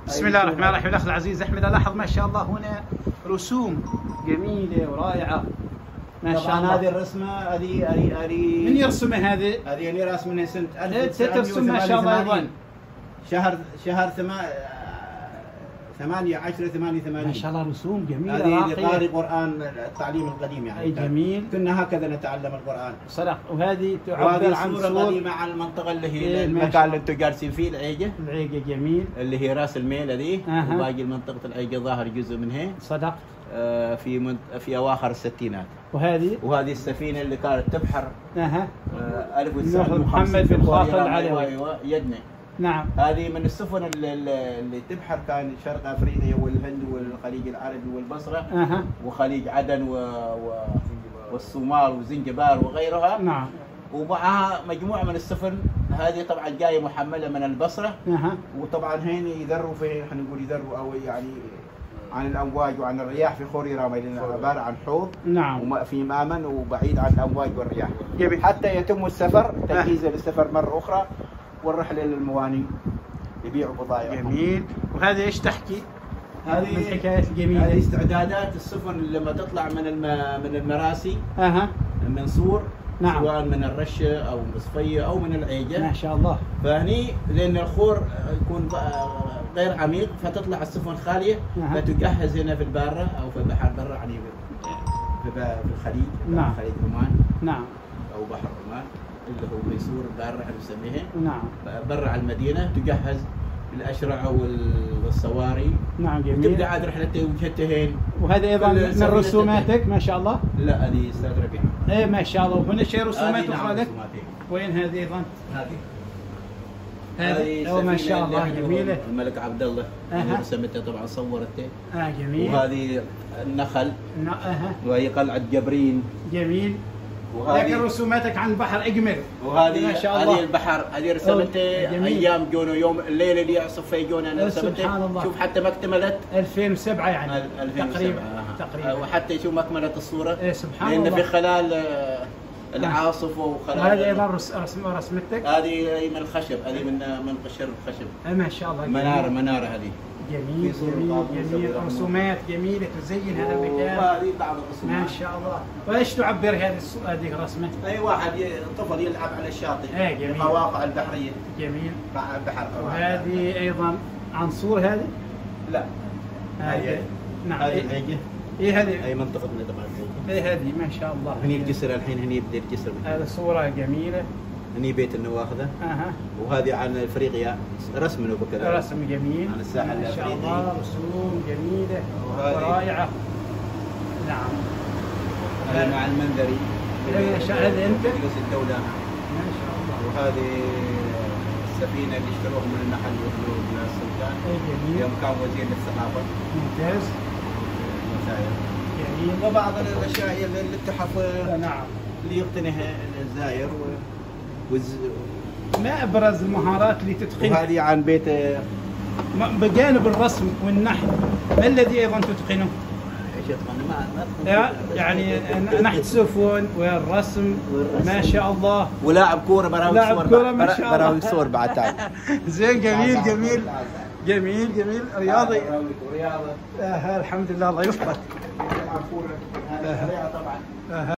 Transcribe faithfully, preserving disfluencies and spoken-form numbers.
بسم الله الرحمن الرحيم. الاخ العزيز احمد، الاحظ ما شاء الله هنا رسوم جميله ورائعه ما شاء الله. هذه الرسمه هذه هذه هذه من يرسمها هذه؟ هذه اللي راسمها سنه ألف وتسعمئة ما شاء الله ايضا. شهر شهر ثما ثمانية عشرة ثمانية وثمانين. ما شاء الله رسوم جميله هذه راقيه. لقارئ قرآن التعليم القديم يعني. اي جميل. كنا هكذا نتعلم القرآن. صدق. وهذه تعبر عن صورة قديمة عن المنطقة اللي هي إيه المكان اللي انتم جالسين فيه، العيجة. العيجة جميل. اللي هي راس الميل هذه. أه. وباقي منطقة العيجة ظاهر جزء منها. صدق. آه في منت... في اواخر الستينات. وهذه؟ وهذه السفينة اللي كانت تبحر. اها. آه ألف وتسعمئة محمد بن خاطر العلوي. ايوه يدنا. نعم. هذه من السفن اللي, اللي تبحر كان شرق افريقيا والهند والخليج العربي والبصره. أه. وخليج عدن و... و... والصومال وزنجبار وغيرها. نعم. ومعها مجموعه من السفن، هذه طبعا جايه محمله من البصره. أه. وطبعا هنا يذروا في، احنا نقول يذروا او يعني عن الامواج وعن الرياح في خوري رامي، لان عباره عن حوض. نعم. وفي مامن وبعيد عن الامواج والرياح. جميل. حتى يتم السفر تجهيزه للسفر مره اخرى والرحله للمواني يبيعوا بضائعهم. جميل. وهذه ايش تحكي؟ هذه من الحكايات الجميله. هذه استعدادات السفن لما تطلع من الم... من المراسي. اها. من صور. نعم. سواء من الرشه او من صفيه او من العيجه. ما شاء الله. فهني لان الخور يكون غير عميق فتطلع السفن خاليه. أه. فتجهز هنا في الباره او في البحر برا يعني في الخليج. نعم. خليج عمان. نعم. او بحر عمان اللي هو ميسور البارة احنا نسميها. نعم. برا على المدينه تجهز بالاشرعه والصواري. نعم جميل. وتبدا عاد رحلتين وجهتين. وهذا ايضا من رسوماتك ما شاء الله؟ لا هذه استاذ ربيع. ايه ما شاء الله. وهنا شيء رسومات اخرى لك؟ وين هذه ايضا؟ هذه هذه ما شاء الله جميله. الملك عبد الله. اها. رسمتها طبعا صورتها. اه جميل. وهذه النخل. اها. وهي قلعه جبرين. جميل. لكن رسوماتك عن البحر اجمل. وهذه ما شاء الله. هذه البحر هذه رسمتها ايام جونا، يوم الليله اللي يعصف فيه جونا انا رسمتها. شوف حتى ما اكتملت ألفين وسبعة يعني ألفين وسبعة تقريبا. تقريبا. وحتى شوف ما اكملت الصوره. ايه سبحان لأن الله. لان في خلال العاصف وخلال. وهذه ايضا رسم رسمتك؟ هذه من الخشب، هذه من من قشر الخشب. اي ما شاء الله. مناره مناره هذه. جميل جميل جميل. رسومات جميله تزين هذا المكان. وهذه بعض الرسومات. ما شاء الله. وايش تعبر هذه هذه الرسمه؟ اي واحد طفل يلعب على الشاطئ. ايه جميل. المواقع البحريه. جميل. مع البحر. وهذه ايضا عنصور هذه؟ لا. هذه. نعم. هذه العيجه. ايه هذه؟ اي منطقتنا طبعا. ايه هذه ما شاء الله. هني الجسر الحين، هني يبدا الجسر. هذه صوره جميله. هني بيت النواخذه. اها. وهذه عن افريقيا رسم وكذا. رسم جميل. عن الساحل الافريقي. ما شاء الله رسوم جميله ورائعه. نعم. هذا مع المنذري. هذا انت؟ رئيس الدوله. ما شاء الله. وهذه السفينه اللي اشتروها من المحل وفلوس من السلطان. اي جميل. يوم كان وزير للثقافه. ممتاز. المساير. جميل. وبعض الاشياء هي للتحف. نعم. اللي يقتنيها الزاير و... وز... ما ابرز المهارات اللي تتقنها؟ وهذه عن بيت بجانب الرسم والنحت ما الذي ايضا تتقنه؟ ايش اتقن؟ ما يعني نحت السفن والرسم. ما شاء الله. ولاعب كوره براوي لاعب صور. كوره ما شاء الله. براوي صور بعد تعال. زين جميل جميل جميل جميل. رياضي. رياضه. آه الحمد لله الله يوفقك. طبعا.